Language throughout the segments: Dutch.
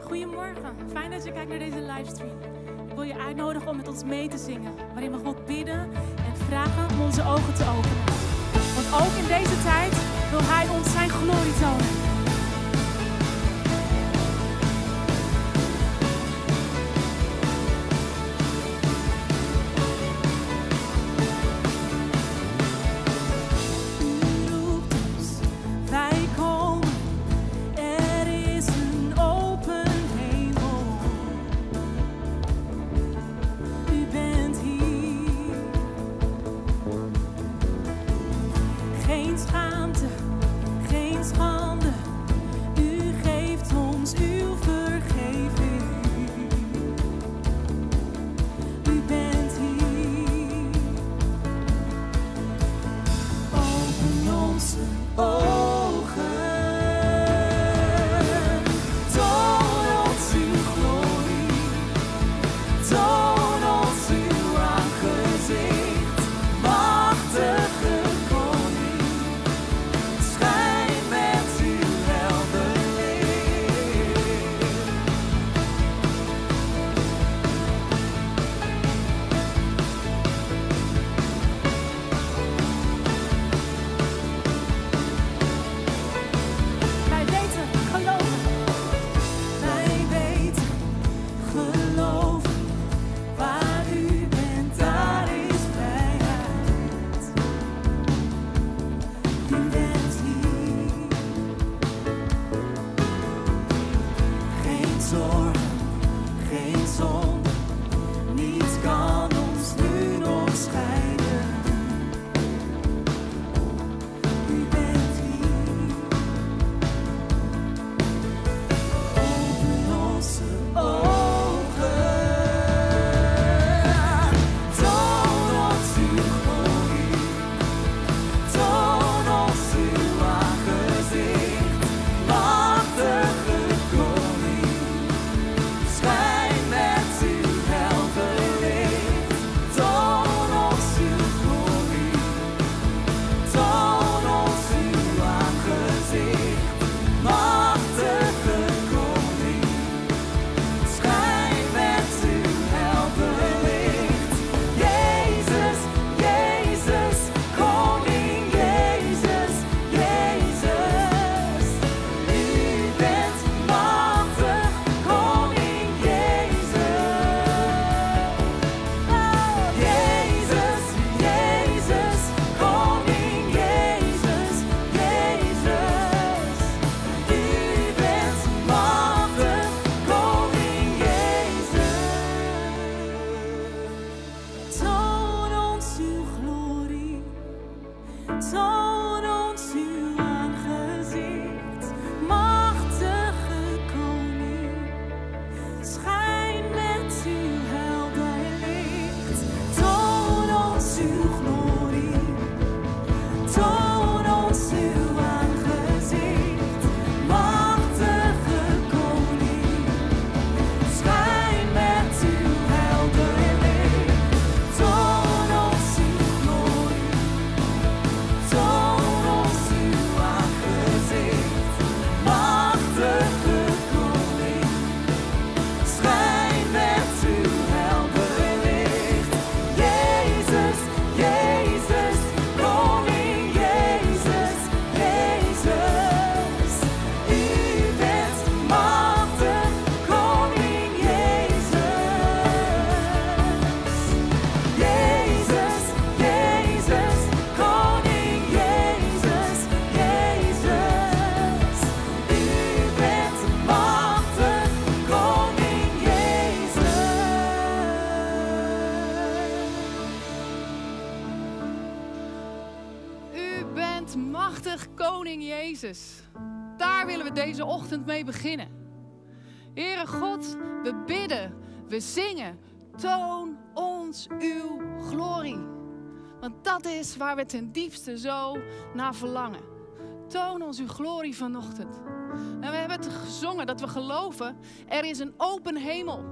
Goedemorgen, fijn dat je kijkt naar deze livestream. Ik wil je uitnodigen om met ons mee te zingen, waarin we God bidden en vragen om onze ogen te openen. Want ook in deze tijd wil Hij ons zijn glorie tonen. Daar willen we deze ochtend mee beginnen. Heere God, we bidden, we zingen. Toon ons uw glorie. Want dat is waar we ten diepste zo naar verlangen. Toon ons uw glorie vanochtend. En we hebben het gezongen dat we geloven, er is een open hemel.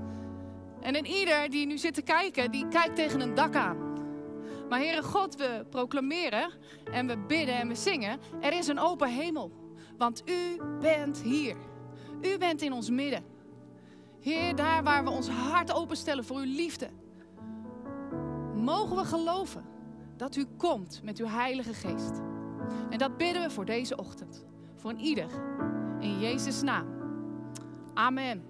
En een ieder die nu zit te kijken, die kijkt tegen een dak aan. Maar Heere God, we proclameren en we bidden en we zingen. Er is een open hemel, want u bent hier. U bent in ons midden. Heer, daar waar we ons hart openstellen voor uw liefde, mogen we geloven dat u komt met uw Heilige Geest. En dat bidden we voor deze ochtend. Voor een ieder. In Jezus' naam. Amen.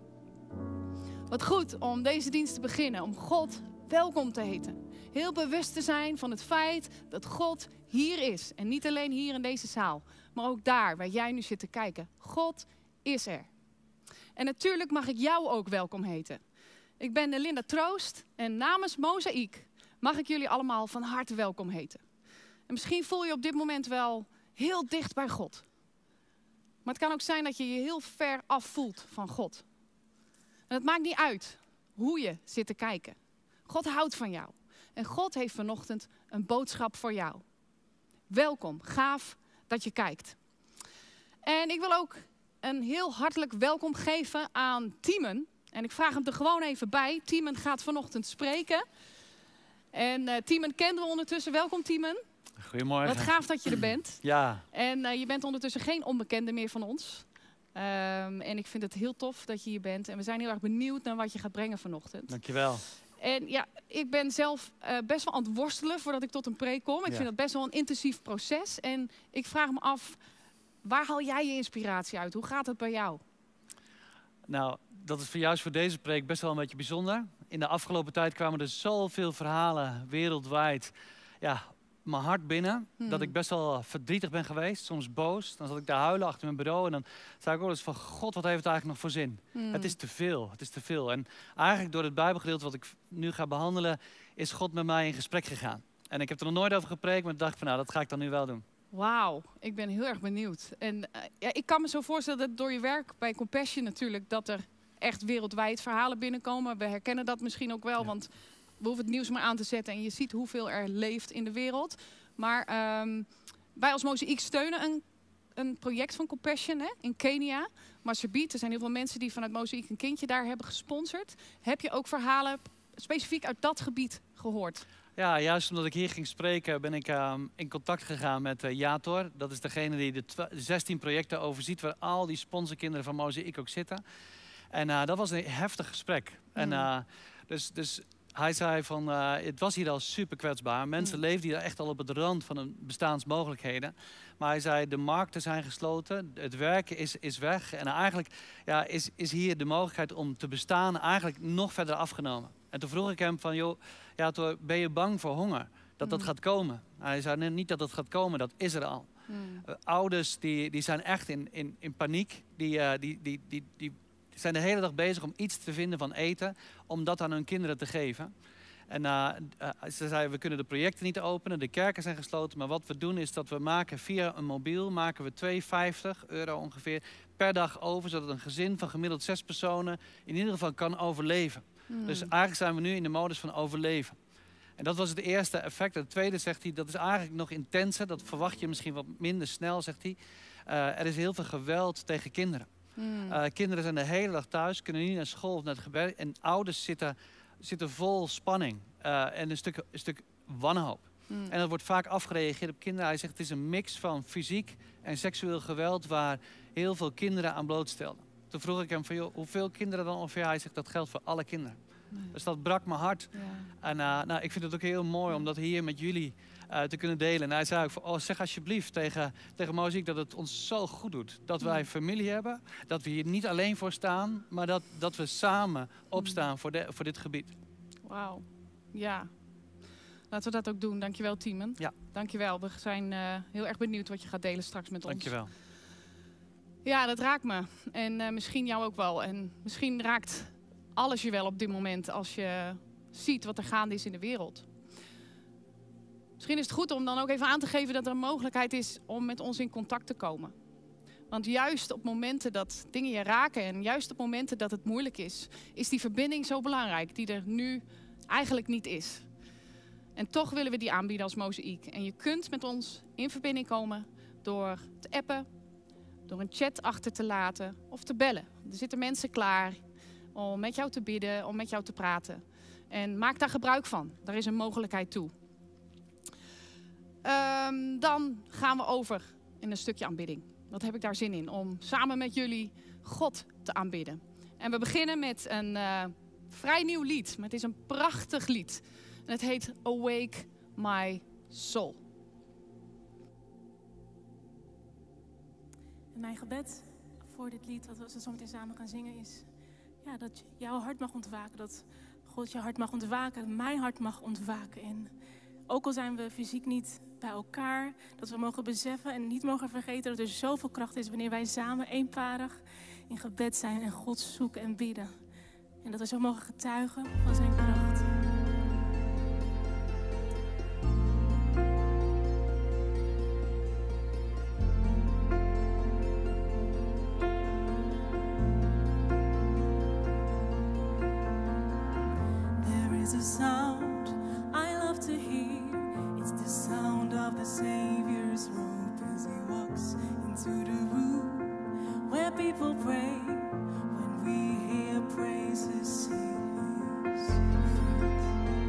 Wat goed om deze dienst te beginnen. Om God welkom te heten. Heel bewust te zijn van het feit dat God hier is. En niet alleen hier in deze zaal. Maar ook daar waar jij nu zit te kijken. God is er. En natuurlijk mag ik jou ook welkom heten. Ik ben Linda Troost. En namens Mozaïek mag ik jullie allemaal van harte welkom heten. En misschien voel je op dit moment wel heel dicht bij God. Maar het kan ook zijn dat je je heel ver af voelt van God. En het maakt niet uit hoe je zit te kijken. God houdt van jou. En God heeft vanochtend een boodschap voor jou. Welkom, gaaf dat je kijkt. En ik wil ook een heel hartelijk welkom geven aan Tiemen. En ik vraag hem er gewoon even bij. Tiemen gaat vanochtend spreken. En Tiemen kenden we ondertussen. Welkom Tiemen. Goedemorgen. Wat gaaf dat je er bent. Ja. En je bent ondertussen geen onbekende meer van ons. En ik vind het heel tof dat je hier bent. En we zijn heel erg benieuwd naar wat je gaat brengen vanochtend. Dankjewel. En ja, ik ben zelf best wel aan het worstelen voordat ik tot een preek kom. Ik vind dat best wel een intensief proces. En ik vraag me af, waar haal jij je inspiratie uit? Hoe gaat het bij jou? Nou, dat is juist voor deze preek best wel een beetje bijzonder. In de afgelopen tijd kwamen er zoveel verhalen wereldwijd. Ja, mijn hart binnen. Dat ik best wel verdrietig ben geweest. Soms boos. Dan zat ik daar huilen achter mijn bureau. En dan zei ik ook eens van, God, wat heeft het eigenlijk nog voor zin? Het is te veel. Het is te veel. En eigenlijk door het Bijbelgedeelte wat ik nu ga behandelen, is God met mij in gesprek gegaan. En ik heb er nog nooit over gepreekt, maar ik dacht van, nou, dat ga ik dan nu wel doen. Wauw, ik ben heel erg benieuwd. En ja, ik kan me zo voorstellen dat door je werk bij Compassion natuurlijk, dat er echt wereldwijd verhalen binnenkomen. We herkennen dat misschien ook wel, want we hoeven het nieuws maar aan te zetten en je ziet hoeveel er leeft in de wereld. Maar wij als Mozaïek steunen een project van Compassion in Kenia. Marsabit, er zijn heel veel mensen die vanuit Mozaïek een kindje daar hebben gesponsord. Heb je ook verhalen specifiek uit dat gebied gehoord? Ja, juist omdat ik hier ging spreken ben ik in contact gegaan met Jator. Dat is degene die de 16 projecten overziet waar al die sponsorkinderen van Mozaïek ook zitten. En dat was een heftig gesprek. En dus hij zei van, het was hier al super kwetsbaar. Mensen leefden hier echt al op het rand van hun bestaansmogelijkheden. Maar hij zei, de markten zijn gesloten, het werken is weg. En eigenlijk is hier de mogelijkheid om te bestaan eigenlijk nog verder afgenomen. En toen vroeg ik hem van, joh, ben je bang voor honger? Dat gaat komen? Hij zei, nee, niet dat het gaat komen, dat is er al. Ouders die zijn echt in paniek. Die zijn de hele dag bezig om iets te vinden van eten, om dat aan hun kinderen te geven. En ze zei, we kunnen de projecten niet openen, de kerken zijn gesloten. Maar wat we doen is dat we maken via een mobiel, maken we €2,50 ongeveer per dag over. Zodat een gezin van gemiddeld 6 personen in ieder geval kan overleven. Dus eigenlijk zijn we nu in de modus van overleven. En dat was het eerste effect. Het tweede, zegt hij, dat is eigenlijk nog intenser. Dat verwacht je misschien wat minder snel, zegt hij. Er is heel veel geweld tegen kinderen. Kinderen zijn de hele dag thuis, kunnen niet naar school of naar het gewerk. En ouders zitten vol spanning en een stuk wanhoop. En dat wordt vaak afgereageerd op kinderen. Hij zegt, het is een mix van fysiek en seksueel geweld waar heel veel kinderen aan blootstelden. Toen vroeg ik hem van, joh, hoeveel kinderen dan ongeveer? Hij zegt, dat geldt voor alle kinderen. Dus dat brak mijn hart. Ja. En ik vind het ook heel mooi om dat hier met jullie te kunnen delen. En hij zei ook van, zeg alsjeblieft tegen Mozaïek dat het ons zo goed doet. Dat wij familie hebben, dat we hier niet alleen voor staan, maar dat we samen opstaan voor dit gebied. Wauw, ja. Laten we dat ook doen. Dankjewel, Tiemen. Ja. Dankjewel. We zijn heel erg benieuwd wat je gaat delen straks met ons. Dankjewel. Ja, dat raakt me. En misschien jou ook wel. En misschien raakt alles je wel op dit moment als je ziet wat er gaande is in de wereld. Misschien is het goed om dan ook even aan te geven dat er een mogelijkheid is om met ons in contact te komen. Want juist op momenten dat dingen je raken en juist op momenten dat het moeilijk is die verbinding zo belangrijk die er nu eigenlijk niet is. En toch willen we die aanbieden als Mozaïek. En je kunt met ons in verbinding komen door te appen, door een chat achter te laten of te bellen. Er zitten mensen klaar om met jou te bidden, om met jou te praten. En maak daar gebruik van. Daar is een mogelijkheid toe. Dan gaan we over in een stukje aanbidding. Wat heb ik daar zin in om samen met jullie God te aanbidden. En we beginnen met een vrij nieuw lied. Maar het is een prachtig lied. En het heet Awake My Soul. En mijn gebed voor dit lied, dat we zo meteen samen gaan zingen, is dat jouw hart mag ontwaken. Dat God je hart mag ontwaken, dat mijn hart mag ontwaken. En ook al zijn we fysiek niet bij elkaar, dat we mogen beseffen en niet mogen vergeten dat er zoveel kracht is wanneer wij samen eenparig in gebed zijn en God zoeken en bidden. En dat we zo mogen getuigen van zijn kracht. There is a sound I love to hear. It's the sound of the Savior's robe as he walks into the room where people pray. When we hear praises in his feet.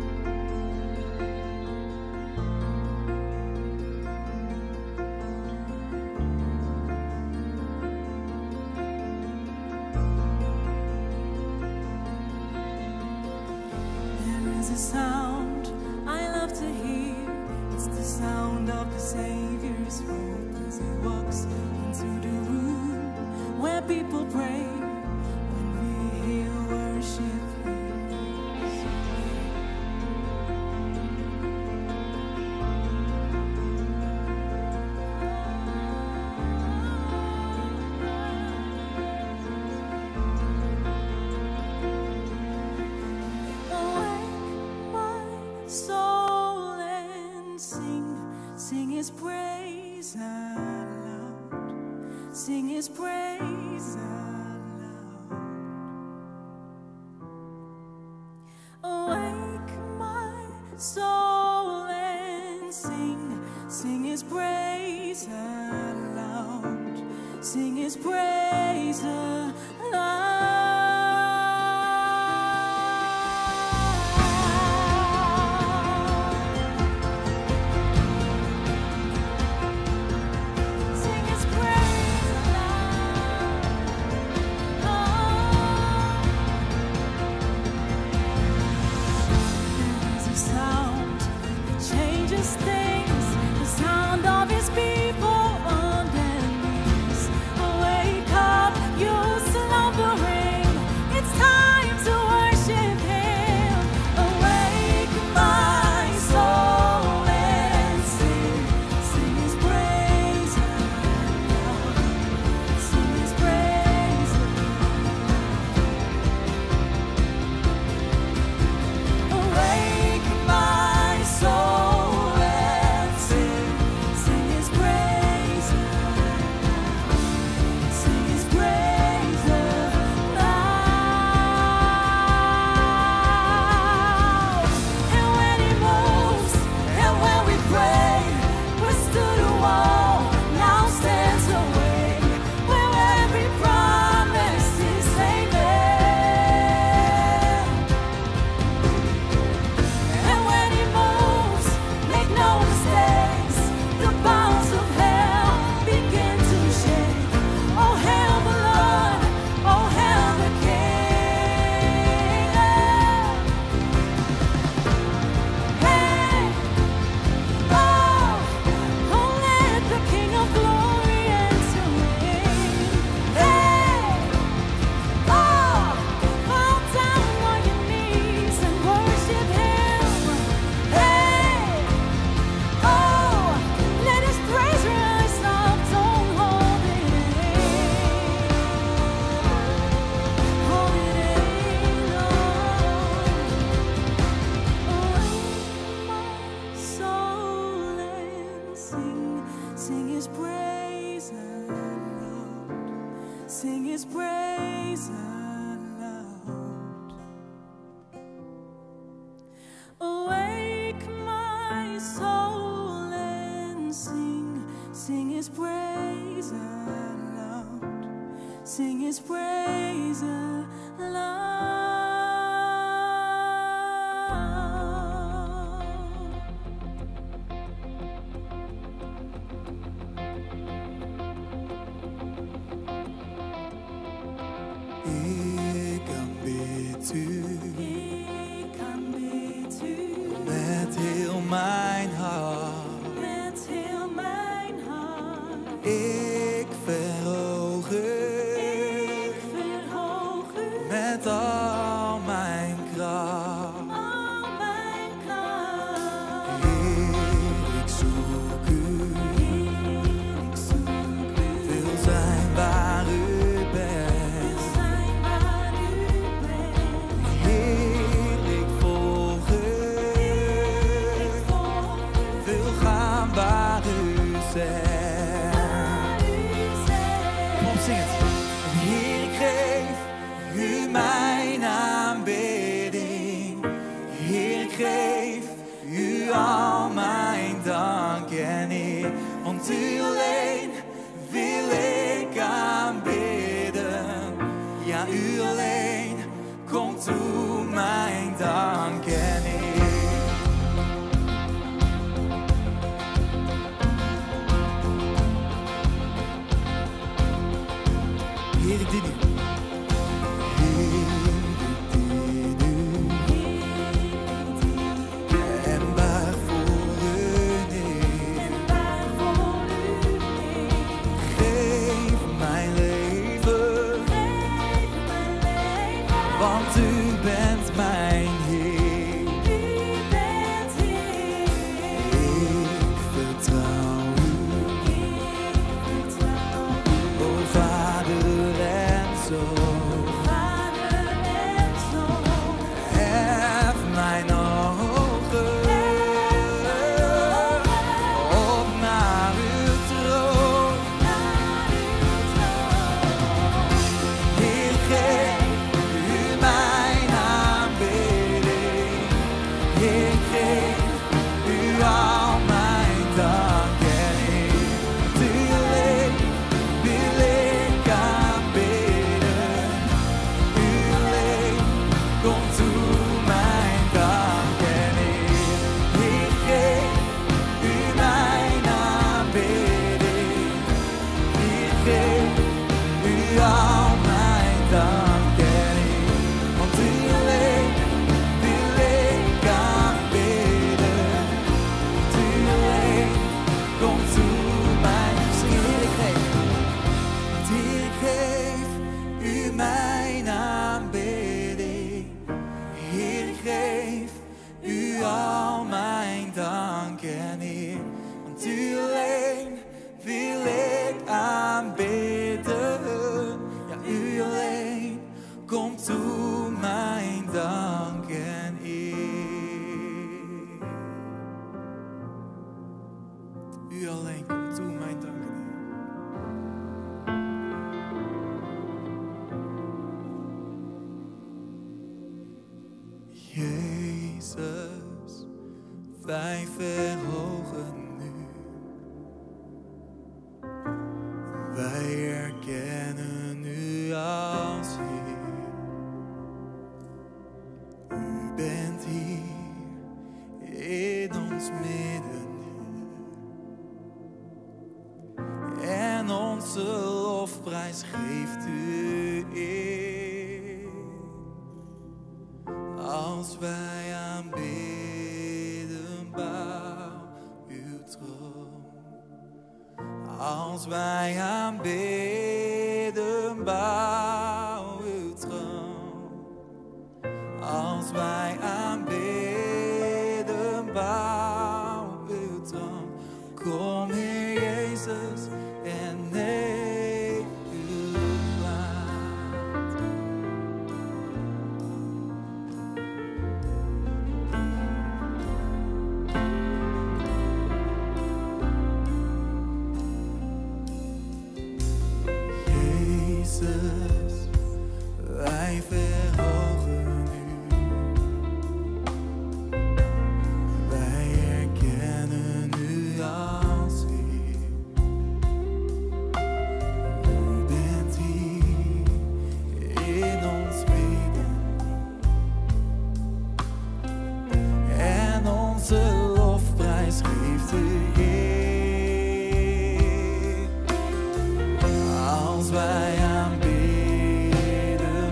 There is a sound I love to hear. It's the sound of the Savior's robe as he walks into the room where people pray. When we hear worship his feet. Awake my soul and sing his praise aloud. Sing his praise aloud. Awake my soul and sing his praise aloud. Sing his praise aloud. Sing his praise aloud. There is a sound that changes things. The sound of his people on their knees. Wake up, you slumbering. It's time to worship him. Awake my soul and sing his praise aloud. Sing his praise aloud. Awake my soul and sing his praise aloud. Sing his praise aloud. And when he moves, and when we pray, we're stood a wall, now stands awake, where every promise is amen. And when he moves, make no mistakes, the bounds of hell begin to shake. Oh, hail the Lord, oh, hail the King. Hey, oh, let the King of glory enter in. Hey, fall down on your knees and worship him. Hey, let his praise rise up, don't hold it in. Hold it in, Awake my soul and sing his praise aloud. Sing his praise aloud. Awake my soul and sing his praise aloud. Sing his praise aloud. Ik aanbid u. Met heel mijn hart. Met heel mijn hart. Ik verhoog u. Met al mijn kracht. Heer, ik zoek u. Wil zijn waar u bent. Heer, ik volg u. Wil gaan waar u zegt. Kom op, zing het. Heer, ik geef u mijn aanbidding. Heer, ik geef u al mijn dank en eer. Want u alleen wil ik aanbidden. Ja, u alleen komt toe mijn dank en eer. Heer, ik dien u. En buig voor u neer. Geef mijn leven, want u bent mijn Heer. Ik vertrouw u, o Vader en Zoon. Hef mijn ogen op naar uw troon. Heer, geef u mijn aanbidding. Heer, geef u al mijn dank en eer. U alleen wil ik aanbidden. U alleen komt toe mijn dank en eer. Heer, geef u mijn aanbidding. Heer, geef u al mijn dank en eer. Want u alleen wil ik aanbidden. Want u alleen komt toe mijn Heer, ik geef. Want Heer, ik geef u mijn aanbidding. Heer, ik geef u al mijn dank en eer. Want u alleen wil ik aanbidden. Ja, u alleen komt toe mijn dank en eer. U alleen komt toe mijn dank en eer. Jezus, wij verhogen u. Wij erkennen u als Heer. U bent hier in ons midden nu. En onze lofprijs geeft u eer. Als wij aanbidden, bouw uw troon. Als wij aanbidden, bouw uw troon. Als wij aanbidden, bouw uw troon. Kom, Heer Jezus, en neem uw plaats. Jezus, wij verhogen u. Wij erkennen u als Heer. U bent hier in ons midden. En onze lofprijs geeft u eer. Als wij aanbidden,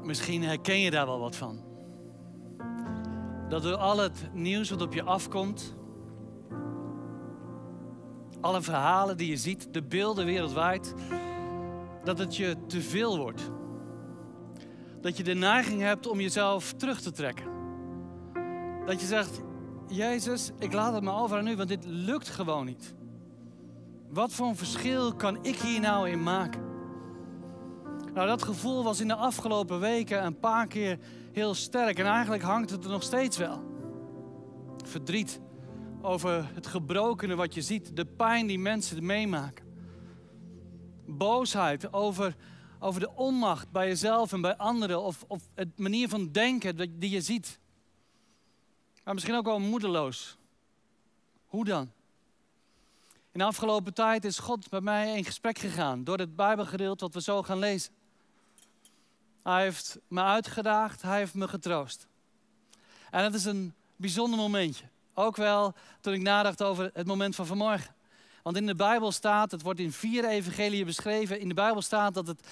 Misschien herken je daar wel wat van. Dat door al het nieuws wat op je afkomt, alle verhalen die je ziet, de beelden wereldwijd, dat het je te veel wordt. Dat je de neiging hebt om jezelf terug te trekken. Dat je zegt, Jezus, ik laat het maar over aan u, want dit lukt gewoon niet. Wat voor een verschil kan ik hier nou in maken? Nou, dat gevoel was in de afgelopen weken een paar keer heel sterk. En eigenlijk hangt het er nog steeds wel. Verdriet over het gebrokene wat je ziet. De pijn die mensen meemaken. Boosheid over de onmacht bij jezelf en bij anderen. Of het manier van denken die je ziet. Maar misschien ook wel moedeloos. Hoe dan? In de afgelopen tijd is God met mij in gesprek gegaan. Door het Bijbelgedeelte wat we zo gaan lezen. Hij heeft me uitgedaagd. Hij heeft me getroost. En het is een bijzonder momentje. Ook wel toen ik nadacht over het moment van vanmorgen. Want in de Bijbel staat, het wordt in 4 evangeliën beschreven. In de Bijbel staat dat het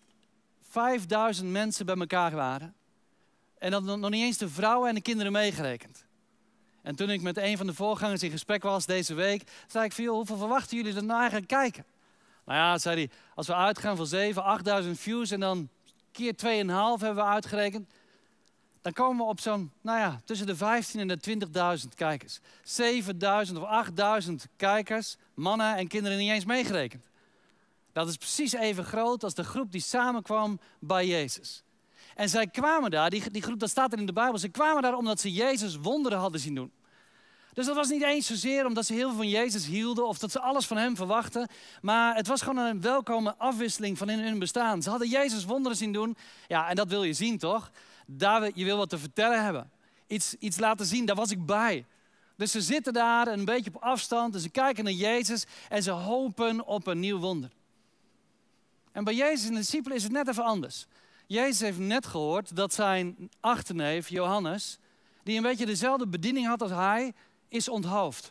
5000 mensen bij elkaar waren. En dat nog niet eens de vrouwen en de kinderen meegerekend. En toen ik met een van de voorgangers in gesprek was deze week, zei ik van, joh, hoeveel verwachten jullie er nou eigenlijk kijken? Nou ja, zei hij, als we uitgaan van 7.000, 8.000 views en dan keer 2,5 hebben we uitgerekend, dan komen we op zo'n, tussen de 15 en de 20.000 kijkers. 7.000 of 8.000 kijkers, mannen en kinderen niet eens meegerekend. Dat is precies even groot als de groep die samenkwam bij Jezus. En zij kwamen daar, die groep, dat staat er in de Bijbel, ze kwamen daar omdat ze Jezus wonderen hadden zien doen. Dus dat was niet eens zozeer omdat ze heel veel van Jezus hielden of dat ze alles van hem verwachten. Maar het was gewoon een welkome afwisseling van in hun bestaan. Ze hadden Jezus wonderen zien doen. Ja, en dat wil je zien, toch? Je wil wat te vertellen hebben. Iets laten zien, daar was ik bij. Dus ze zitten daar een beetje op afstand en ze kijken naar Jezus en ze hopen op een nieuw wonder. En bij Jezus en de discipelen is het net even anders. Jezus heeft net gehoord dat zijn achterneef Johannes, die een beetje dezelfde bediening had als hij, is onthoofd.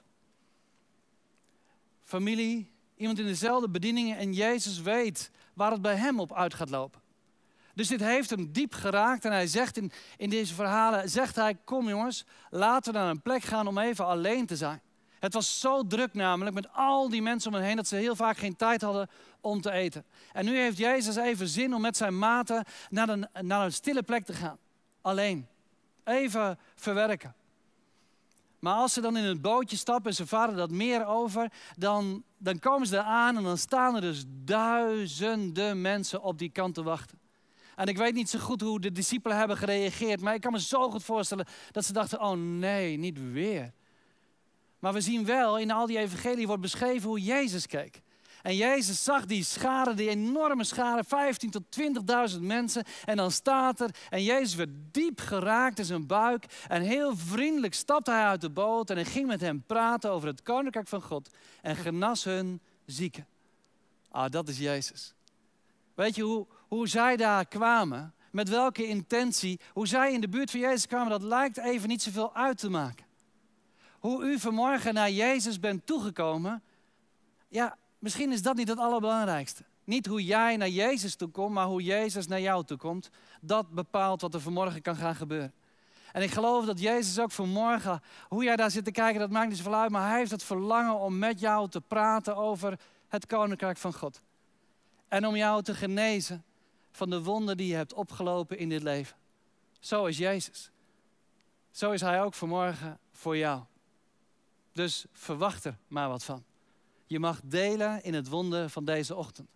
Familie, iemand in dezelfde bedieningen en Jezus weet waar het bij hem op uit gaat lopen. Dus dit heeft hem diep geraakt en hij zegt in deze verhalen, kom jongens, laten we naar een plek gaan om even alleen te zijn. Het was zo druk namelijk met al die mensen om hen heen dat ze heel vaak geen tijd hadden om te eten. En nu heeft Jezus even zin om met zijn maten naar een stille plek te gaan. Alleen. Even verwerken. Maar als ze dan in het bootje stappen en ze varen dat meer over, dan komen ze daar aan en dan staan er dus duizenden mensen op die kant te wachten. En ik weet niet zo goed hoe de discipelen hebben gereageerd, maar ik kan me zo goed voorstellen dat ze dachten, oh nee, niet weer. Maar we zien wel, in al die evangelie wordt beschreven hoe Jezus keek. En Jezus zag die schare, die enorme schare, 15.000 tot 20.000 mensen. En dan staat er, en Jezus werd diep geraakt in zijn buik. En heel vriendelijk stapte hij uit de boot en hij ging met hen praten over het koninkrijk van God. En genas hun zieken. Dat is Jezus. Weet je hoe zij daar kwamen? Met welke intentie? Hoe zij in de buurt van Jezus kwamen, dat lijkt even niet zoveel uit te maken. Hoe u vanmorgen naar Jezus bent toegekomen, ja, misschien is dat niet het allerbelangrijkste. Niet hoe jij naar Jezus toe komt, maar hoe Jezus naar jou toe komt. Dat bepaalt wat er vanmorgen kan gaan gebeuren. En ik geloof dat Jezus ook vanmorgen, hoe jij daar zit te kijken, dat maakt niet zoveel uit. Maar hij heeft het verlangen om met jou te praten over het koninkrijk van God. En om jou te genezen van de wonden die je hebt opgelopen in dit leven. Zo is Jezus. Zo is hij ook vanmorgen voor jou. Dus verwacht er maar wat van. Je mag delen in het wonder van deze ochtend.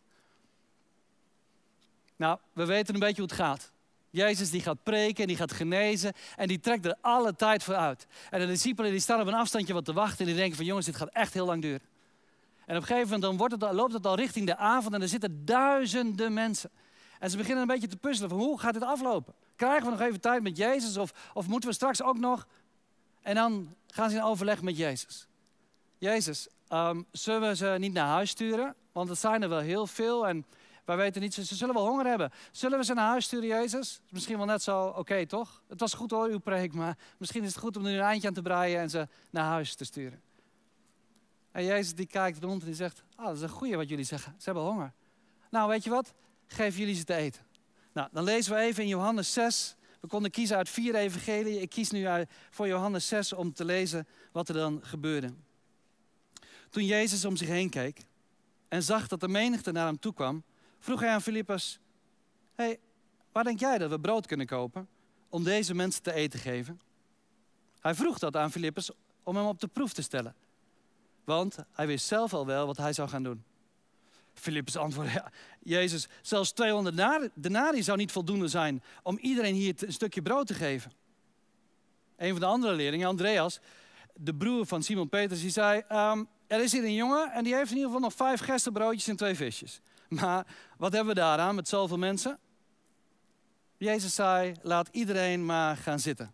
Nou, we weten een beetje hoe het gaat. Jezus die gaat preken en die gaat genezen en die trekt er alle tijd voor uit. En de discipelen die staan op een afstandje wat te wachten en die denken van jongens, dit gaat echt heel lang duren. En op een gegeven moment dan loopt het al richting de avond en er zitten duizenden mensen. En ze beginnen een beetje te puzzelen van hoe gaat dit aflopen? Krijgen we nog even tijd met Jezus of moeten we straks ook nog? En dan gaan ze in overleg met Jezus. Jezus, zullen we ze niet naar huis sturen? Want het zijn er wel heel veel en wij weten niet, ze zullen wel honger hebben. Zullen we ze naar huis sturen, Jezus? Is misschien wel net zo oké, toch? Het was goed hoor, uw preek, maar misschien is het goed om er nu een eindje aan te breien en ze naar huis te sturen. En Jezus die kijkt rond en die zegt, dat is een goeie wat jullie zeggen. Ze hebben honger. Nou, weet je wat? Geef jullie ze te eten. Nou, dan lezen we even in Johannes 6. We konden kiezen uit 4 evangelieën. Ik kies nu voor Johannes 6 om te lezen wat er dan gebeurde. Toen Jezus om zich heen keek en zag dat de menigte naar hem toe kwam, vroeg hij aan Filippus: hey, waar denk jij dat we brood kunnen kopen om deze mensen te eten geven? Hij vroeg dat aan Filippus om hem op de proef te stellen. Want hij wist zelf al wel wat hij zou gaan doen. Filippus antwoordde: ja, Jezus, zelfs 200 denarii zou niet voldoende zijn om iedereen hier een stukje brood te geven. Een van de andere leerlingen, Andreas, de broer van Simon Petrus, die zei: er is hier een jongen en die heeft in ieder geval nog 5 gerstebroodjes en 2 visjes. Maar wat hebben we daaraan met zoveel mensen? Jezus zei: laat iedereen maar gaan zitten.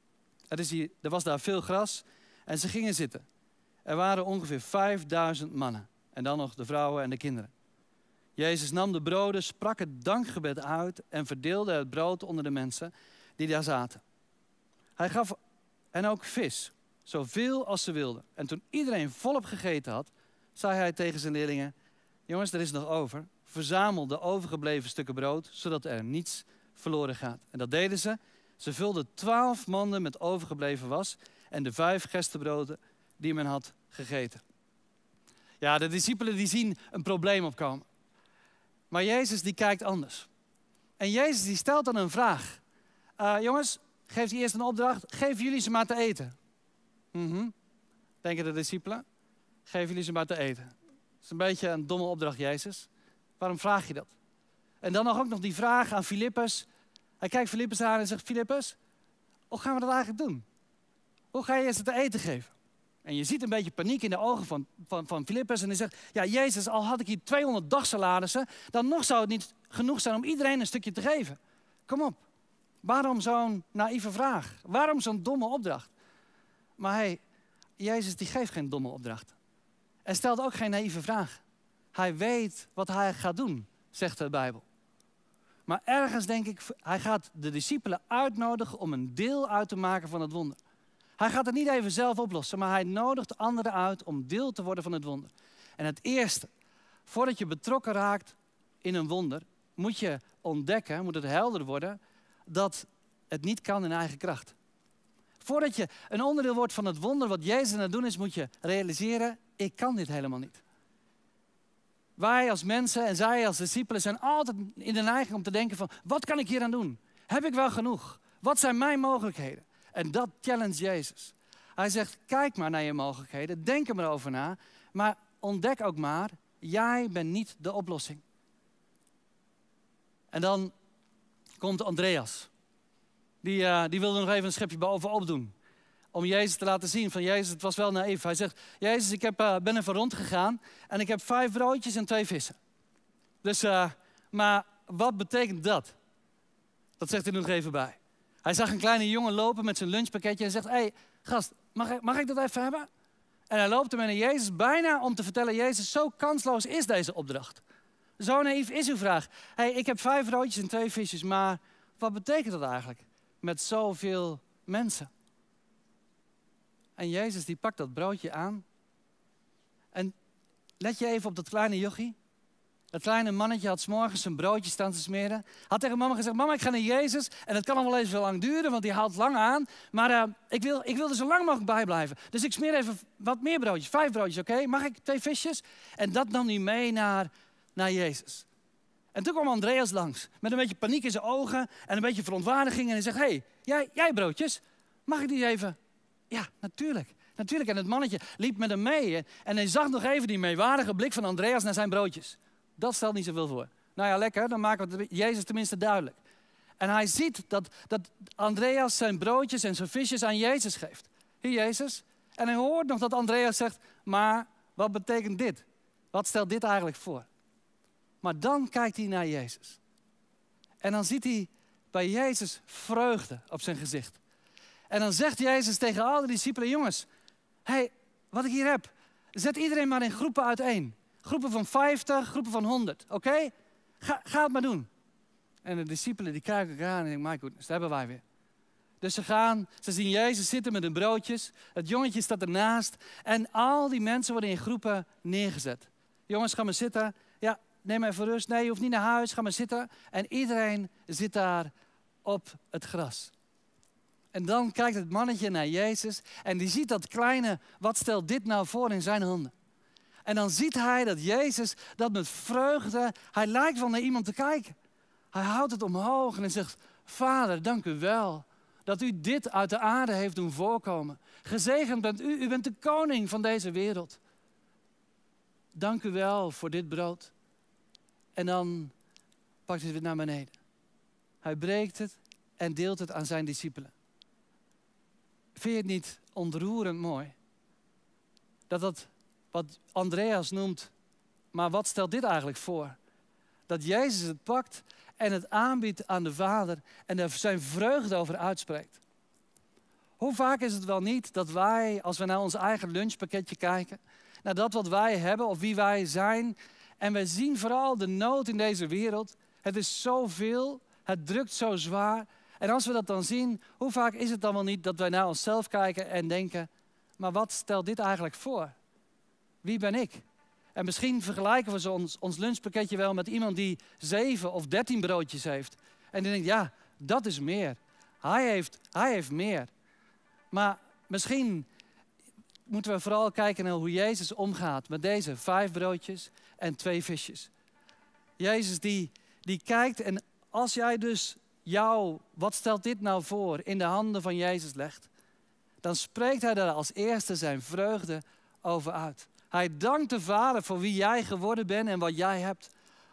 Er was daar veel gras en ze gingen zitten. Er waren ongeveer 5000 mannen. En dan nog de vrouwen en de kinderen. Jezus nam de broden, sprak het dankgebed uit en verdeelde het brood onder de mensen die daar zaten. Hij gaf hen ook vis, zoveel als ze wilden. En toen iedereen volop gegeten had, zei hij tegen zijn leerlingen: jongens, er is nog over. Verzamel de overgebleven stukken brood, zodat er niets verloren gaat. En dat deden ze. Ze vulden 12 manden met overgebleven was en de 5 gerstebroden die men had gegeten. Ja, de discipelen die zien een probleem opkomen. Maar Jezus die kijkt anders. En Jezus die stelt dan een vraag. Jongens, geeft hij eerst een opdracht. Geef jullie ze maar te eten. Denken de discipelen. Geef jullie ze maar te eten. Dat is een beetje een domme opdracht, Jezus. Waarom vraag je dat? En dan ook nog die vraag aan Filippus. Hij kijkt Filippus aan en zegt: Filippus, hoe gaan we dat eigenlijk doen? Hoe ga je ze te eten geven? En je ziet een beetje paniek in de ogen van Filippus. En hij zegt: ja, Jezus, al had ik hier 200 dagsalarissen, dan nog zou het niet genoeg zijn om iedereen een stukje te geven. Kom op. Waarom zo'n naïeve vraag? Waarom zo'n domme opdracht? Maar Jezus die geeft geen domme opdracht. En stelt ook geen naïeve vraag. Hij weet wat hij gaat doen, zegt de Bijbel. Maar ergens denk ik, hij gaat de discipelen uitnodigen om een deel uit te maken van het wonder. Hij gaat het niet even zelf oplossen, maar hij nodigt anderen uit om deel te worden van het wonder. En het eerste, voordat je betrokken raakt in een wonder, moet je ontdekken, moet het helder worden, dat het niet kan in eigen kracht. Voordat je een onderdeel wordt van het wonder wat Jezus aan het doen is, moet je realiseren: ik kan dit helemaal niet. Wij als mensen en zij als discipelen zijn altijd in de neiging om te denken van: wat kan ik hier aan doen? Heb ik wel genoeg? Wat zijn mijn mogelijkheden? En dat challenge Jezus. Hij zegt: kijk maar naar je mogelijkheden, denk er maar over na, maar ontdek ook maar, jij bent niet de oplossing. En dan komt Andreas. Die wilde nog even een schepje bovenop doen. Om Jezus te laten zien van: Jezus, het was wel naïef. Hij zegt: Jezus, ik ben even rondgegaan en ik heb 5 broodjes en 2 vissen. Dus, maar wat betekent dat? Dat zegt hij er nog even bij. Hij zag een kleine jongen lopen met zijn lunchpakketje en zegt: hey, gast, mag ik dat even hebben? En hij loopt ermee naar Jezus bijna om te vertellen: Jezus, zo kansloos is deze opdracht. Zo naïef is uw vraag. Hey, ik heb 5 broodjes en 2 visjes, maar wat betekent dat eigenlijk met zoveel mensen? En Jezus die pakt dat broodje aan. En let je even op dat kleine jochie. Dat kleine mannetje had 's morgens zijn broodje staan te smeren. Had tegen mama gezegd: mama, ik ga naar Jezus. En het kan nog wel even lang duren, want die haalt lang aan. Maar ik wil er zo lang mogelijk bij blijven. Dus ik smeer even wat meer broodjes. 5 broodjes, oké? Mag ik 2 visjes? En dat nam hij mee naar Jezus. En toen kwam Andreas langs. Met een beetje paniek in zijn ogen. En een beetje verontwaardiging. En hij zegt: hey, jij broodjes? Mag ik die even? Ja, natuurlijk. Natuurlijk. En het mannetje liep met hem mee. En hij zag nog even die meewarige blik van Andreas naar zijn broodjes. Dat stelt niet zoveel voor. Nou ja, lekker. Dan maken we het Jezus tenminste duidelijk. En hij ziet dat Andreas zijn broodjes en zijn visjes aan Jezus geeft. Hier, Jezus. En hij hoort nog dat Andreas zegt: maar wat betekent dit? Wat stelt dit eigenlijk voor? Maar dan kijkt hij naar Jezus. En dan ziet hij bij Jezus vreugde op zijn gezicht. En dan zegt Jezus tegen al de discipelen: jongens, hey, wat ik hier heb, zet iedereen maar in groepen uiteen. Groepen van 50, groepen van 100, oké? Ga het maar doen. En de discipelen die kijken elkaar aan en denken: my goodness, daar hebben wij weer. Dus ze zien Jezus zitten met hun broodjes. Het jongetje staat ernaast. En al die mensen worden in groepen neergezet. Jongens, ga maar zitten. Ja, neem even rust. Nee, je hoeft niet naar huis, ga maar zitten. En iedereen zit daar op het gras. En dan kijkt het mannetje naar Jezus en die ziet dat kleine, wat stelt dit nou voor in zijn handen? En dan ziet hij dat Jezus dat met vreugde, hij lijkt wel naar iemand te kijken. Hij houdt het omhoog en hij zegt, Vader, dank u wel dat u dit uit de aarde heeft doen voorkomen. Gezegend bent u, u bent de koning van deze wereld. Dank u wel voor dit brood. En dan pakt hij het weer naar beneden. Hij breekt het en deelt het aan zijn discipelen. Vind je het niet ontroerend mooi? Dat wat Andreas noemt, maar wat stelt dit eigenlijk voor? Dat Jezus het pakt en het aanbiedt aan de Vader en er zijn vreugde over uitspreekt. Hoe vaak is het wel niet dat wij, als we naar ons eigen lunchpakketje kijken, naar dat wat wij hebben of wie wij zijn, en wij zien vooral de nood in deze wereld. Het is zoveel, het drukt zo zwaar. En als we dat dan zien, hoe vaak is het dan wel niet dat wij naar onszelf kijken en denken, maar wat stelt dit eigenlijk voor? Wie ben ik? En misschien vergelijken we ons lunchpakketje wel met iemand die 7 of 13 broodjes heeft. En die denkt, ja, dat is meer. Hij heeft meer. Maar misschien moeten we vooral kijken naar hoe Jezus omgaat met deze 5 broodjes en 2 visjes. Jezus die kijkt en als jij dus wat stelt dit nou voor, in de handen van Jezus legt, dan spreekt hij daar als eerste zijn vreugde over uit. Hij dankt de Vader voor wie jij geworden bent en wat jij hebt.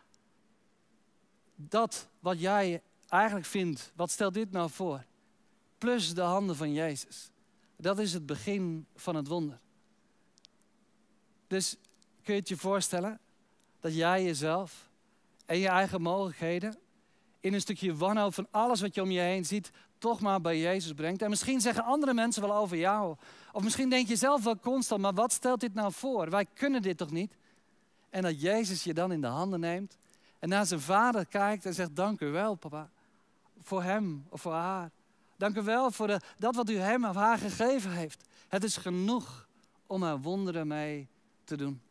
Dat wat jij eigenlijk vindt, wat stelt dit nou voor? Plus de handen van Jezus. Dat is het begin van het wonder. Dus kun je het je voorstellen dat jij jezelf en je eigen mogelijkheden in een stukje wanhoop van alles wat je om je heen ziet, toch maar bij Jezus brengt. En misschien zeggen andere mensen wel over jou. Of misschien denk je zelf wel constant, maar wat stelt dit nou voor? Wij kunnen dit toch niet? En dat Jezus je dan in de handen neemt en naar zijn Vader kijkt en zegt, dank u wel, papa, voor hem of voor haar. Dank u wel voor dat wat u hem of haar gegeven heeft. Het is genoeg om er wonderen mee te doen.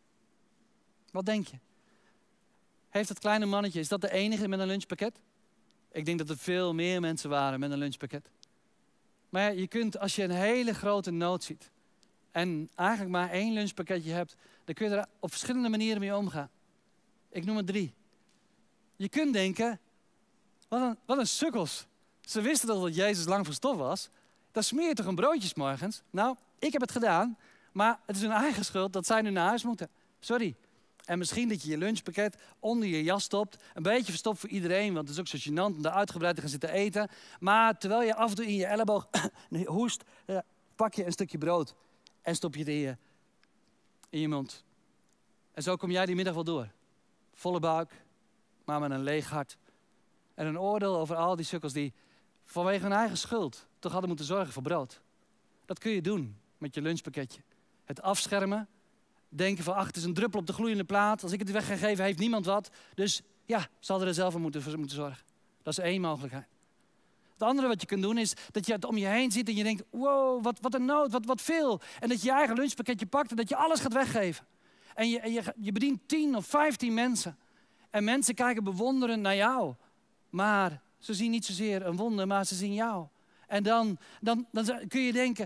Wat denk je? Heeft dat kleine mannetje, is dat de enige met een lunchpakket? Ik denk dat er veel meer mensen waren met een lunchpakket. Maar ja, je kunt, als je een hele grote nood ziet en eigenlijk maar 1 lunchpakketje hebt, dan kun je er op verschillende manieren mee omgaan. Ik noem er 3. Je kunt denken, wat een sukkels. Ze wisten toch dat Jezus lang verstopt was. Dan smeer je toch een broodje 's morgens? Nou, ik heb het gedaan, maar het is hun eigen schuld dat zij nu naar huis moeten. Sorry. En misschien dat je je lunchpakket onder je jas stopt. Een beetje verstopt voor iedereen, want het is ook zo gênant om daar uitgebreid te gaan zitten eten. Maar terwijl je af en toe in je elleboog hoest, pak je een stukje brood en stop je het in je mond. En zo kom jij die middag wel door. Volle buik, maar met een leeg hart. En een oordeel over al die sukkels die vanwege hun eigen schuld toch hadden moeten zorgen voor brood. Dat kun je doen met je lunchpakketje. Het afschermen. Denken van, het is een druppel op de gloeiende plaat. Als ik het weg ga geven, heeft niemand wat. Dus ja, ze hadden er zelf voor moeten zorgen. Dat is 1 mogelijkheid. Het andere wat je kunt doen is dat je het om je heen ziet en je denkt, wow, wat een nood, wat veel. En dat je je eigen lunchpakketje pakt en dat je alles gaat weggeven. En je bedient 10 of 15 mensen. En mensen kijken bewonderend naar jou. Maar ze zien niet zozeer een wonder, maar ze zien jou. En dan kun je denken,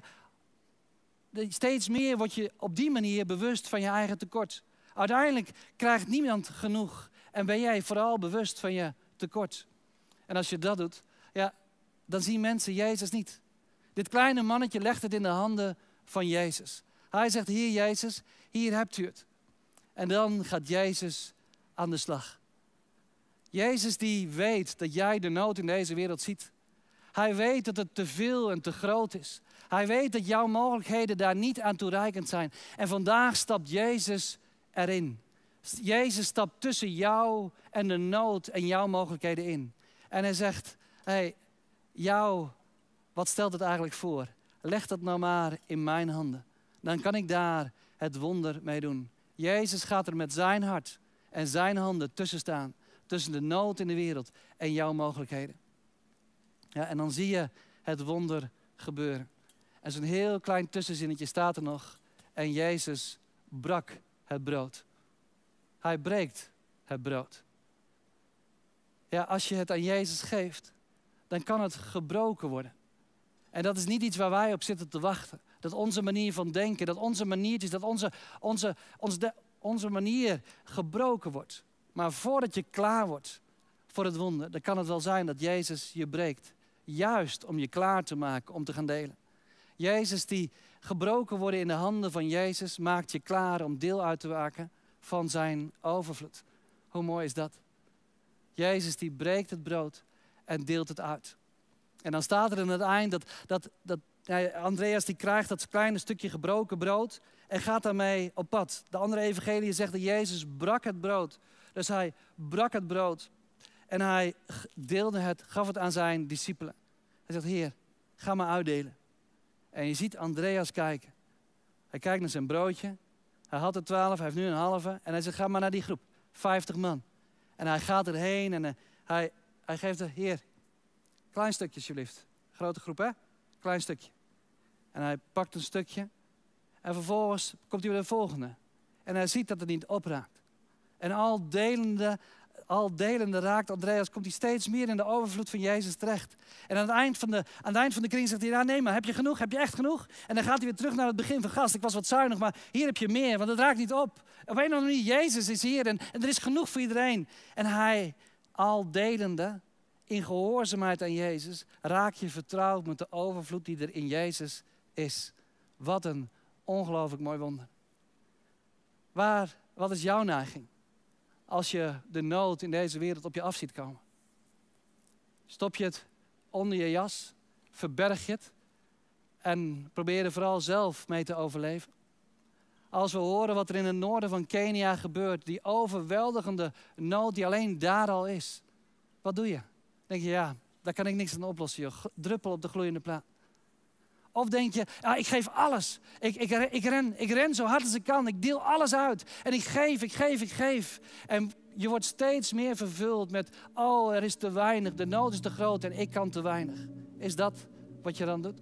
steeds meer word je op die manier bewust van je eigen tekort. Uiteindelijk krijgt niemand genoeg en ben jij vooral bewust van je tekort. En als je dat doet, ja, dan zien mensen Jezus niet. Dit kleine mannetje legt het in de handen van Jezus. Hij zegt, hier Jezus, hier hebt u het. En dan gaat Jezus aan de slag. Jezus die weet dat jij de nood in deze wereld ziet. Hij weet dat het te veel en te groot is. Hij weet dat jouw mogelijkheden daar niet aan toereikend zijn. En vandaag stapt Jezus erin. Jezus stapt tussen jou en de nood en jouw mogelijkheden in. En hij zegt, wat stelt het eigenlijk voor? Leg dat nou maar in mijn handen. Dan kan ik daar het wonder mee doen. Jezus gaat er met zijn hart en zijn handen tussen staan. Tussen de nood in de wereld en jouw mogelijkheden. Ja, en dan zie je het wonder gebeuren. En zo'n heel klein tussenzinnetje staat er nog. En Jezus brak het brood. Hij breekt het brood. Ja, als je het aan Jezus geeft, dan kan het gebroken worden. En dat is niet iets waar wij op zitten te wachten. Dat onze manier van denken, dat onze maniertjes, dat onze manier gebroken wordt. Maar voordat je klaar wordt voor het wonder, dan kan het wel zijn dat Jezus je breekt. Juist om je klaar te maken om te gaan delen. Jezus die gebroken worden in de handen van Jezus maakt je klaar om deel uit te maken van zijn overvloed. Hoe mooi is dat? Jezus die breekt het brood en deelt het uit. En dan staat er aan het eind dat Andreas die krijgt dat kleine stukje gebroken brood en gaat daarmee op pad. De andere evangelie zegt dat Jezus brak het brood. Dus hij brak het brood en hij deelde het, gaf het aan zijn discipelen. Hij zegt, Heer, ga maar uitdelen. En je ziet Andreas kijken. Hij kijkt naar zijn broodje. Hij had er 12, hij heeft nu een halve. En hij zegt, ga maar naar die groep. 50 man. En hij gaat erheen en hij geeft de Heer, klein stukje alsjeblieft. Grote groep, hè? Klein stukje. En hij pakt een stukje. En vervolgens komt hij bij de volgende. En hij ziet dat het niet opraakt. En al delende raakt Andreas, komt hij steeds meer in de overvloed van Jezus terecht. En aan het eind van de kring zegt hij, ja, nee, maar heb je genoeg? Heb je echt genoeg? En dan gaat hij weer terug naar het begin van, gast, ik was wat zuinig, maar hier heb je meer, want het raakt niet op. Op een of andere manier, Jezus is hier en er is genoeg voor iedereen. En hij, al delende, in gehoorzaamheid aan Jezus, raak je vertrouwd met de overvloed die er in Jezus is. Wat een ongelooflijk mooi wonder. Wat is jouw neiging? Als je de nood in deze wereld op je af ziet komen. Stop je het onder je jas, verberg je het en probeer er vooral zelf mee te overleven. Als we horen wat er in het noorden van Kenia gebeurt, die overweldigende nood die alleen daar al is. Wat doe je? Denk je, ja, daar kan ik niks aan oplossen, joh. Druppel op de gloeiende plaat. Of denk je, ja, ik geef alles. Ik ren zo hard als ik kan. Ik deel alles uit. En ik geef. En je wordt steeds meer vervuld met, oh, er is te weinig. De nood is te groot en ik kan te weinig. Is dat wat je dan doet?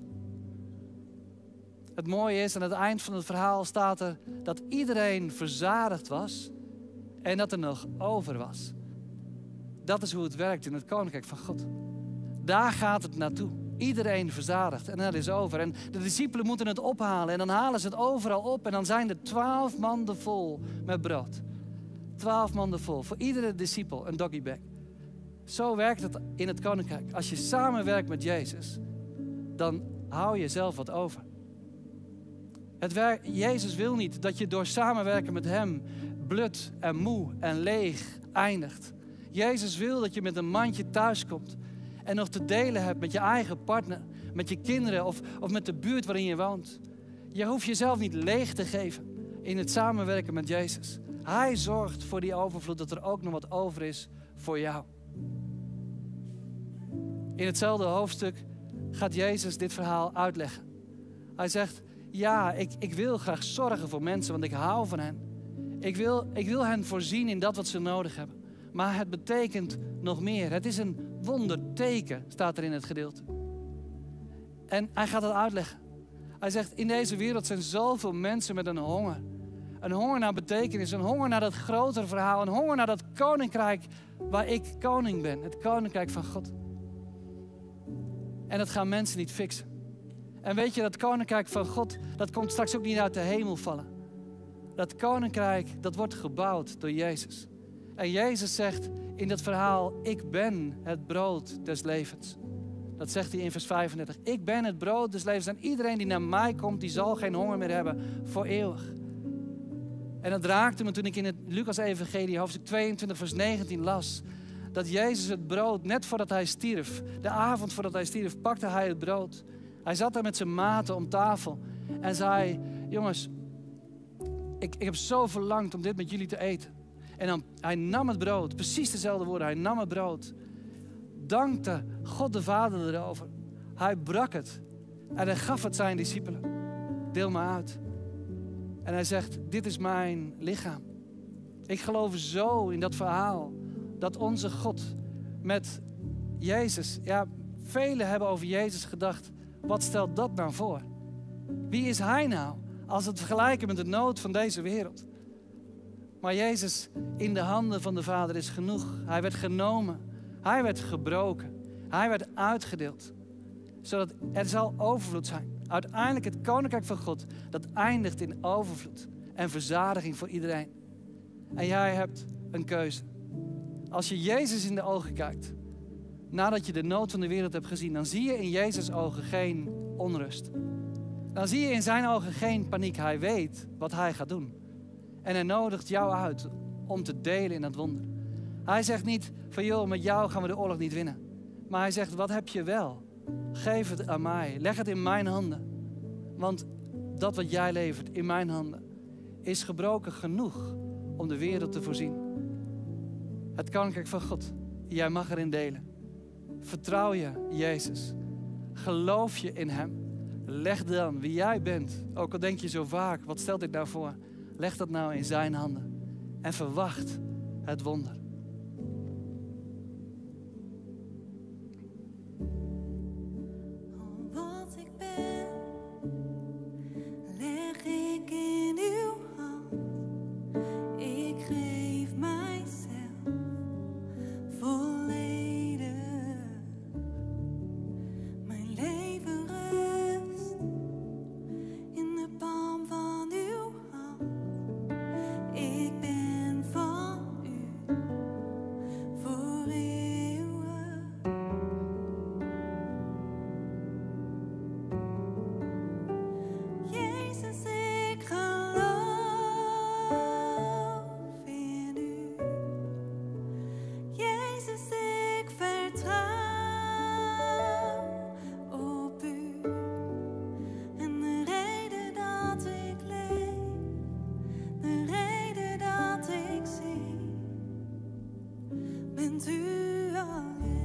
Het mooie is, aan het eind van het verhaal staat er dat iedereen verzadigd was en dat er nog over was. Dat is hoe het werkt in het Koninkrijk van God. Daar gaat het naartoe. Iedereen verzadigd en dat is over. En de discipelen moeten het ophalen en dan halen ze het overal op. En dan zijn er 12 manden vol met brood. 12 manden vol. Voor iedere discipel een doggybag. Zo werkt het in het Koninkrijk. Als je samenwerkt met Jezus, dan hou je zelf wat over. Jezus wil niet dat je door samenwerken met hem blut en moe en leeg eindigt. Jezus wil dat je met een mandje thuiskomt en nog te delen hebt met je eigen partner, met je kinderen of met de buurt waarin je woont. Je hoeft jezelf niet leeg te geven in het samenwerken met Jezus. Hij zorgt voor die overvloed, dat er ook nog wat over is voor jou. In hetzelfde hoofdstuk gaat Jezus dit verhaal uitleggen. Hij zegt, ja, ik wil graag zorgen voor mensen, want ik hou van hen. Ik wil hen voorzien in dat wat ze nodig hebben. Maar het betekent nog meer. Het is een wonderteken, staat er in het gedeelte. En hij gaat het uitleggen. Hij zegt, in deze wereld zijn zoveel mensen met een honger. Een honger naar betekenis, een honger naar dat grotere verhaal. Een honger naar dat koninkrijk waar ik koning ben. Het koninkrijk van God. En dat gaan mensen niet fixen. En weet je, dat koninkrijk van God, dat komt straks ook niet uit de hemel vallen. Dat koninkrijk, dat wordt gebouwd door Jezus. En Jezus zegt in dat verhaal, ik ben het brood des levens. Dat zegt hij in vers 35. Ik ben het brood des levens en iedereen die naar mij komt, die zal geen honger meer hebben voor eeuwig. En dat raakte me toen ik in het Lucas-evangelie, hoofdstuk 22, vers 19 las. Dat Jezus het brood, net voordat hij stierf, de avond voordat hij stierf, pakte hij het brood. Hij zat daar met zijn maten om tafel en zei, jongens, ik heb zo verlangd om dit met jullie te eten. En dan, hij nam het brood, precies dezelfde woorden, hij nam het brood. Dankte God de Vader erover. Hij brak het en hij gaf het zijn discipelen. Deel maar uit. En hij zegt, dit is mijn lichaam. Ik geloof zo in dat verhaal dat onze God met Jezus, ja, velen hebben over Jezus gedacht, wat stelt dat nou voor? Wie is hij nou als we het vergelijken met de nood van deze wereld? Maar Jezus, in de handen van de Vader is genoeg. Hij werd genomen. Hij werd gebroken. Hij werd uitgedeeld. Zodat er zal overvloed zijn. Uiteindelijk het koninkrijk van God, dat eindigt in overvloed en verzadiging voor iedereen. En jij hebt een keuze. Als je Jezus in de ogen kijkt, nadat je de nood van de wereld hebt gezien, dan zie je in Jezus' ogen geen onrust. Dan zie je in zijn ogen geen paniek. Hij weet wat hij gaat doen. En hij nodigt jou uit om te delen in dat wonder. Hij zegt niet van joh, met jou gaan we de oorlog niet winnen. Maar hij zegt, wat heb je wel? Geef het aan mij. Leg het in mijn handen. Want dat wat jij levert in mijn handen is gebroken genoeg om de wereld te voorzien. Het koninkrijk van God. Jij mag erin delen. Vertrouw je Jezus. Geloof je in hem. Leg dan wie jij bent. Ook al denk je zo vaak, wat stelt dit nou voor? Leg dat nou in zijn handen. En verwacht het wonder. Wat ik ben, leg ik in uw hand. Ik geef mijzelf volledig. Mijn leven rust in de palm van uw hand. Ik ben van u voor eeuwig. Jezus, ik geloof in u. Jezus, ik vertrouw op u. En de reden dat ik leef, de reden dat ik zie, bent u alleen.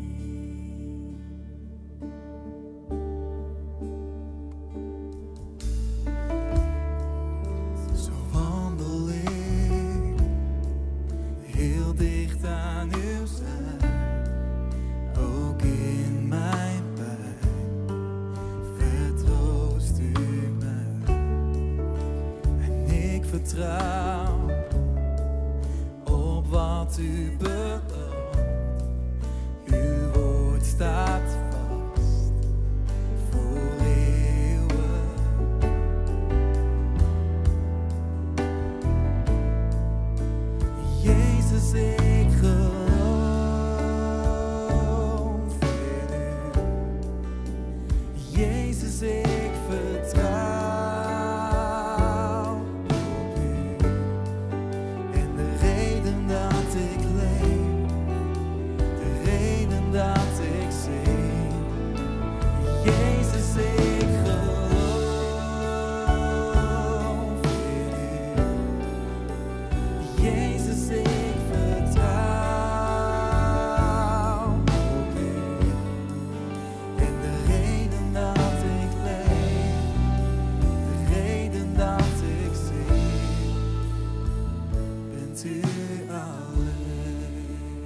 Zo wandel ik heel dicht aan uw zij, ook in mijn pijn vertroost u mij. En ik vertrouw op wat u belooft. Uw woord staat vast voor eeuwig. Jezus, ik geloof in u. Jezus, ik vertrouw op u. En de reden dat ik leef, de reden dat ik zing. Jezus, ik geloof in u. Jezus, ik vertrouw op u. En de reden dat ik leef, de reden dat ik zing, bent u alleen.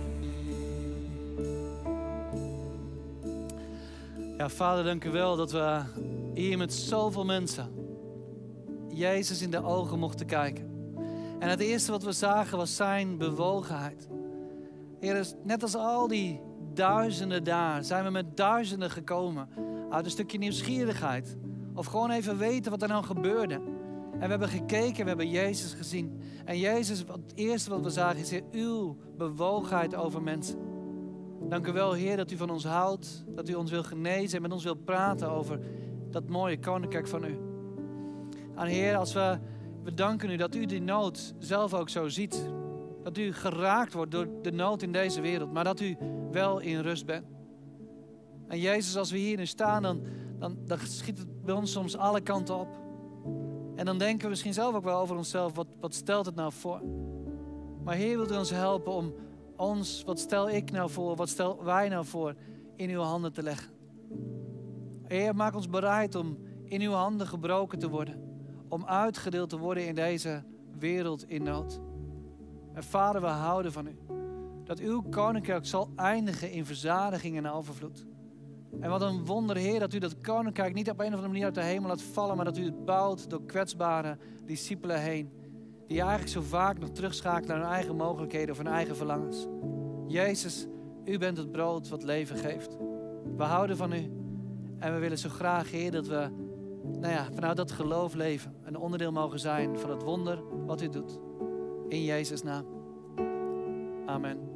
Ja, Vader, dank u wel dat we hier met zoveel mensen Jezus in de ogen mochten kijken. En het eerste wat we zagen was zijn bewogenheid. Heer, net als al die duizenden daar, zijn we met duizenden gekomen uit een stukje nieuwsgierigheid. Of gewoon even weten wat er nou gebeurde. En we hebben gekeken, we hebben Jezus gezien. En Jezus, het eerste wat we zagen is, Heer, uw bewogenheid over mensen. Dank u wel, Heer, dat u van ons houdt, dat u ons wil genezen en met ons wil praten over dat mooie koninkrijk van u. En Heer, als we danken u dat u die nood zelf ook zo ziet. Dat u geraakt wordt door de nood in deze wereld, maar dat u wel in rust bent. En Jezus, als we hier nu staan, dan schiet het bij ons soms alle kanten op. En dan denken we misschien zelf ook wel over onszelf, wat stelt het nou voor? Maar Heer, wilt u ons helpen om ons, wat stel ik nou voor, wat stel wij nou voor, in uw handen te leggen. Heer, maak ons bereid om in uw handen gebroken te worden. Om uitgedeeld te worden in deze wereld in nood. En Vader, we houden van u. Dat uw koninkrijk zal eindigen in verzadiging en overvloed. En wat een wonder, Heer, dat u dat koninkrijk niet op een of andere manier uit de hemel laat vallen, maar dat u het bouwt door kwetsbare discipelen heen. Die eigenlijk zo vaak nog terugschakelen naar hun eigen mogelijkheden of hun eigen verlangens. Jezus, u bent het brood wat leven geeft. We houden van u. En we willen zo graag, Heer, dat we vanuit dat geloof leven. Een onderdeel mogen zijn van het wonder wat u doet. In Jezus' naam. Amen.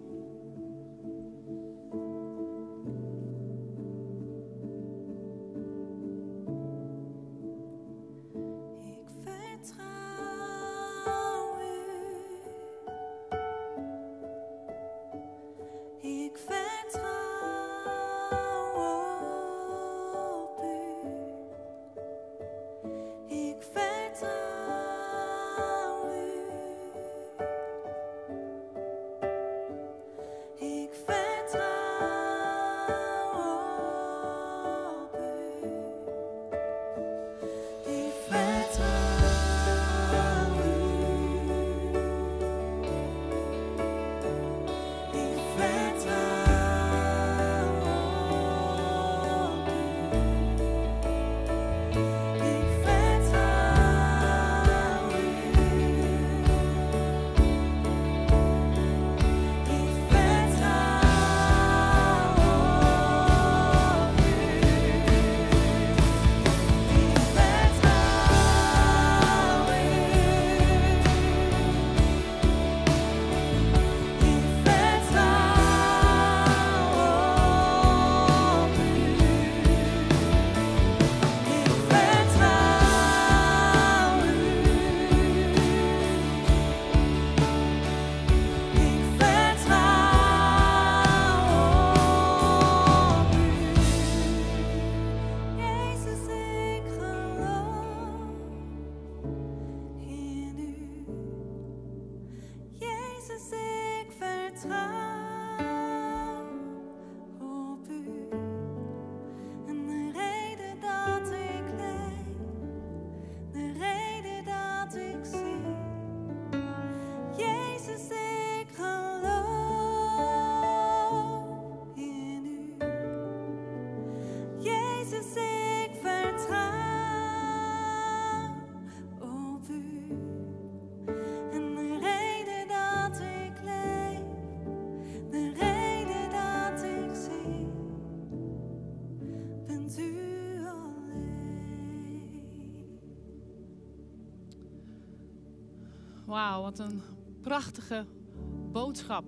Wauw, wat een prachtige boodschap.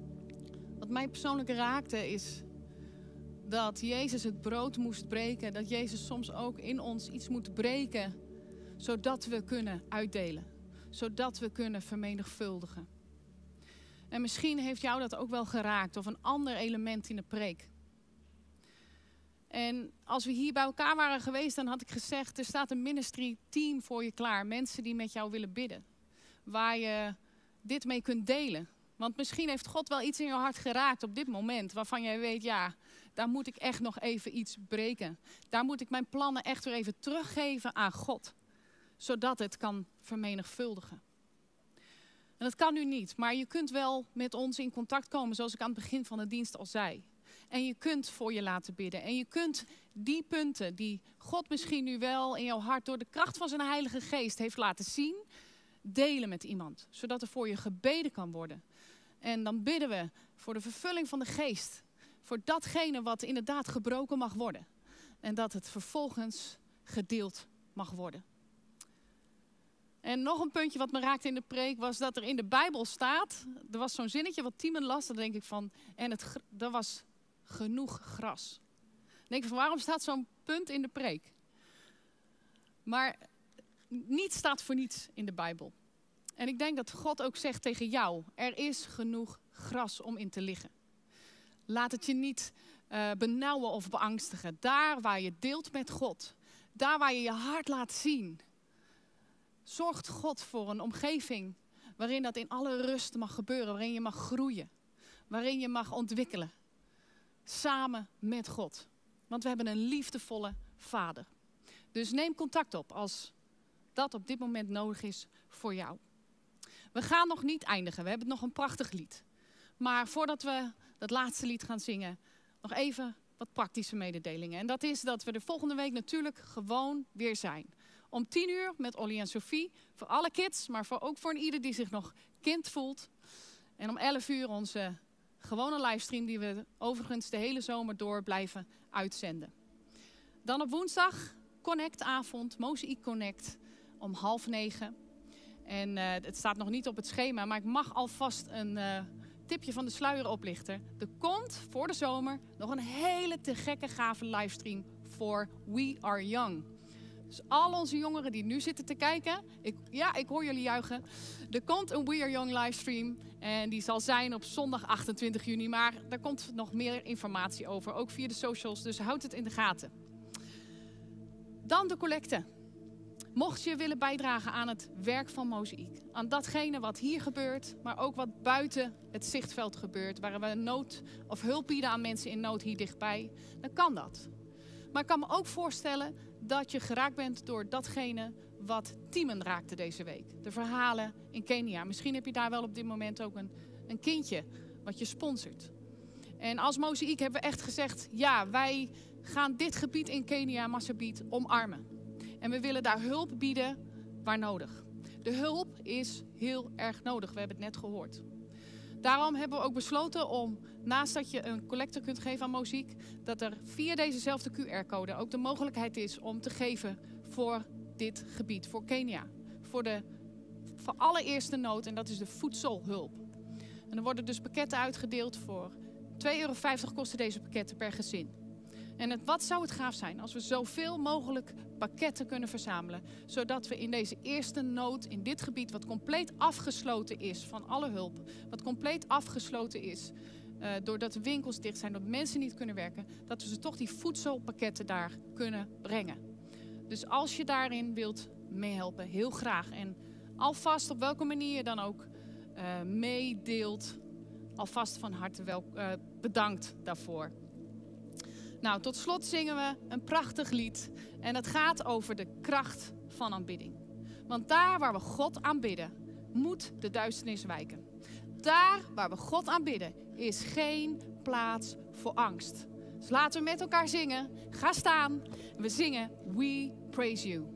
Wat mij persoonlijk raakte is dat Jezus het brood moest breken. Dat Jezus soms ook in ons iets moet breken, zodat we kunnen uitdelen. Zodat we kunnen vermenigvuldigen. En misschien heeft jou dat ook wel geraakt of een ander element in de preek. En als we hier bij elkaar waren geweest, dan had ik gezegd, er staat een ministry team voor je klaar. Mensen die met jou willen bidden. Waar je dit mee kunt delen. Want misschien heeft God wel iets in je hart geraakt op dit moment. Waarvan jij weet, ja, daar moet ik echt nog even iets breken. Daar moet ik mijn plannen echt weer even teruggeven aan God. Zodat het kan vermenigvuldigen. En dat kan nu niet. Maar je kunt wel met ons in contact komen, zoals ik aan het begin van de dienst al zei. En je kunt voor je laten bidden. En je kunt die punten die God misschien nu wel in jouw hart door de kracht van zijn Heilige Geest heeft laten zien, delen met iemand. Zodat er voor je gebeden kan worden. En dan bidden we voor de vervulling van de Geest. Voor datgene wat inderdaad gebroken mag worden. En dat het vervolgens gedeeld mag worden. En nog een puntje wat me raakte in de preek was dat er in de Bijbel staat. Er was zo'n zinnetje wat Timon las. Dan denk ik van, er was genoeg gras. Dan denk ik van, waarom staat zo'n punt in de preek? Maar niets staat voor niets in de Bijbel. En ik denk dat God ook zegt tegen jou, er is genoeg gras om in te liggen. Laat het je niet benauwen of beangstigen. Daar waar je deelt met God, daar waar je je hart laat zien, zorgt God voor een omgeving waarin dat in alle rust mag gebeuren. Waarin je mag groeien. Waarin je mag ontwikkelen. Samen met God. Want we hebben een liefdevolle Vader. Dus neem contact op als dat op dit moment nodig is voor jou. We gaan nog niet eindigen. We hebben nog een prachtig lied. Maar voordat we dat laatste lied gaan zingen, nog even wat praktische mededelingen. En dat is dat we de volgende week natuurlijk gewoon weer zijn. Om 10 uur met Olly en Sophie. Voor alle kids, maar ook voor ieder die zich nog kind voelt. En om 11 uur onze gewone livestream die we overigens de hele zomer door blijven uitzenden. Dan op woensdag Connect-avond, Mozaïek Connect om 8:30. En het staat nog niet op het schema, maar ik mag alvast een tipje van de sluier oplichten. Er komt voor de zomer nog een hele te gekke gave livestream voor We Are Young. Dus al onze jongeren die nu zitten te kijken, ik hoor jullie juichen. Er komt een We Are Young livestream en die zal zijn op zondag 28 juni. Maar daar komt nog meer informatie over, ook via de socials, dus houd het in de gaten. Dan de collecte. Mocht je willen bijdragen aan het werk van Mozaïek, aan datgene wat hier gebeurt, maar ook wat buiten het zichtveld gebeurt, waar we nood of hulp bieden aan mensen in nood hier dichtbij, dan kan dat. Maar ik kan me ook voorstellen dat je geraakt bent door datgene wat Timen raakte deze week. De verhalen in Kenia. Misschien heb je daar wel op dit moment ook een kindje wat je sponsort. En als Mozaïek hebben we echt gezegd, ja, wij gaan dit gebied in Kenia, Marsabit, omarmen. En we willen daar hulp bieden waar nodig. De hulp is heel erg nodig, we hebben het net gehoord. Daarom hebben we ook besloten om, naast dat je een collecte kunt geven aan Mozaïek, dat er via dezezelfde QR-code ook de mogelijkheid is om te geven voor dit gebied, voor Kenia. Voor allereerste nood, en dat is de voedselhulp. En er worden dus pakketten uitgedeeld voor €2,50 kosten deze pakketten per gezin. En wat zou het gaaf zijn als we zoveel mogelijk pakketten kunnen verzamelen. Zodat we in deze eerste nood in dit gebied, wat compleet afgesloten is van alle hulp. Wat compleet afgesloten is doordat de winkels dicht zijn, dat mensen niet kunnen werken. Dat we ze toch die voedselpakketten daar kunnen brengen. Dus als je daarin wilt meehelpen, heel graag. En alvast op welke manier je dan ook meedeelt. Alvast van harte bedankt daarvoor. Nou, tot slot zingen we een prachtig lied. En het gaat over de kracht van aanbidding. Want daar waar we God aanbidden, moet de duisternis wijken. Daar waar we God aanbidden, is geen plaats voor angst. Dus laten we met elkaar zingen. Ga staan. We zingen We Praise You.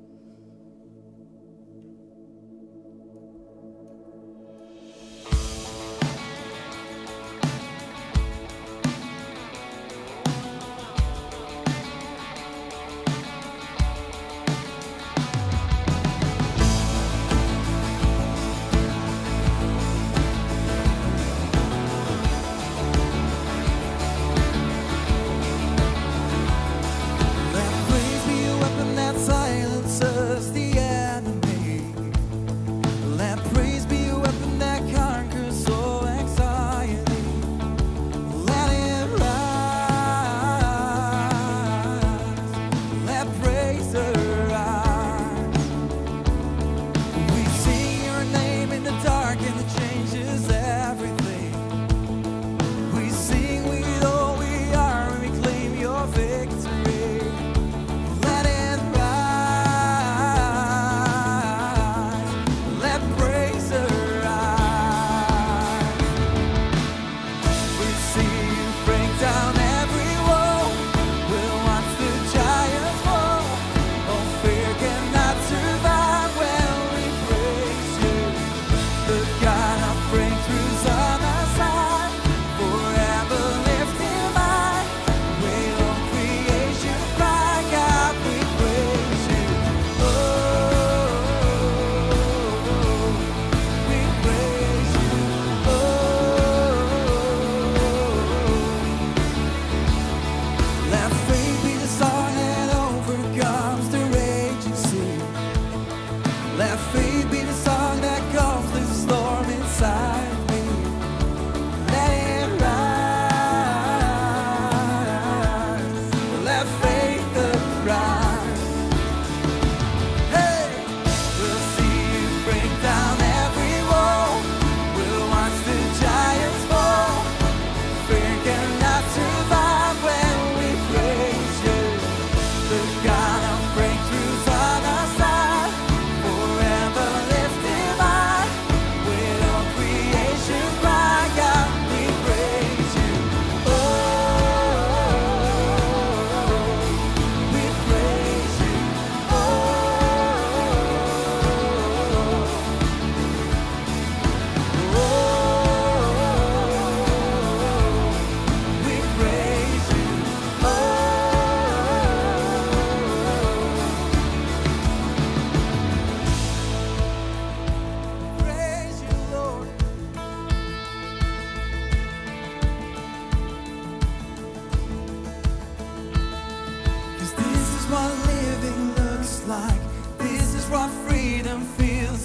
Let praise be a weapon that silences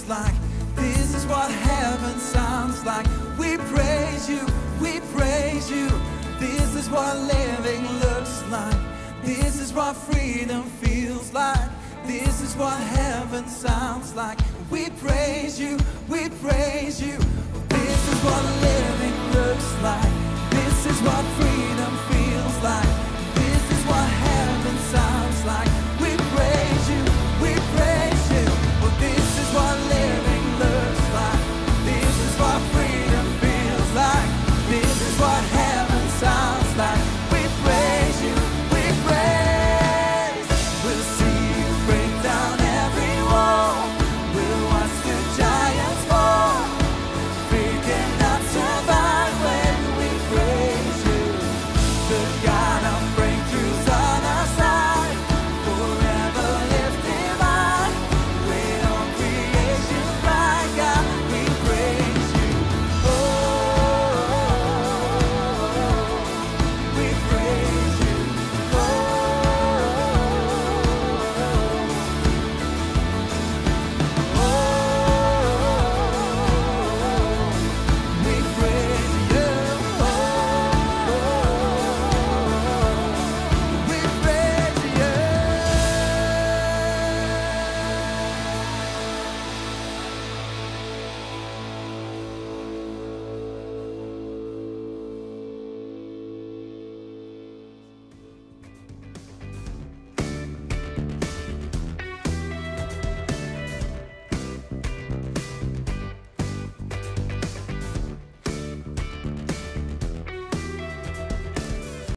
like. This is what heaven sounds like. We praise you, we praise you. This is what living looks like. This is what freedom feels like. This is what heaven sounds like. We praise you, we praise you. This is what living looks like. This is what freedom